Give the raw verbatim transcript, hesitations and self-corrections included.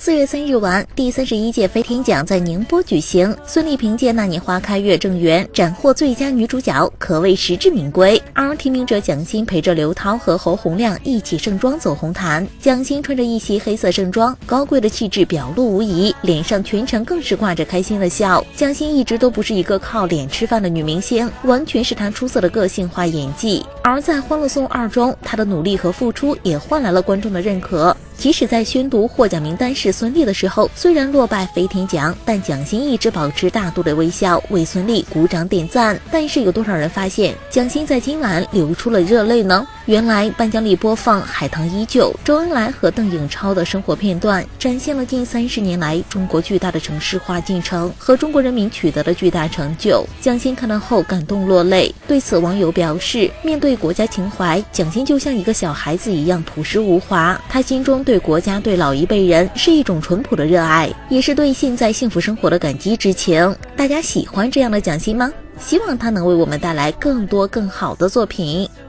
四月三日晚，第三十一届飞天奖在宁波举行，孙俪凭借《那年花开月正圆》斩获最佳女主角，可谓实至名归。而提名者蒋欣陪着刘涛和侯洪亮一起盛装走红毯，蒋欣穿着一袭黑色盛装，高贵的气质表露无遗，脸上全程更是挂着开心的笑。蒋欣一直都不是一个靠脸吃饭的女明星，完全是她出色的个性化演技。而在《欢乐颂二》中，她的努力和付出也换来了观众的认可。即使在宣读获奖名单是孙俪的时候，虽然落败飞天奖，但蒋欣一直保持大度的微笑，为孙俪鼓掌点赞。但是有多少人发现蒋欣在今晚流出了热泪呢？原来颁奖礼播放《海棠依旧》，周恩来和邓颖超的生活片段，展现了近三十年来中国巨大的城市化进程和中国人民取得的巨大成就。蒋欣看到后感动落泪。对此，网友表示，面对国家情怀，蒋欣就像一个小孩子一样朴实无华，他心中对国家对老一辈人是一种淳朴的热爱，也是对现在幸福生活的感激之情。大家喜欢这样的蒋欣吗？希望他能为我们带来更多更好的作品。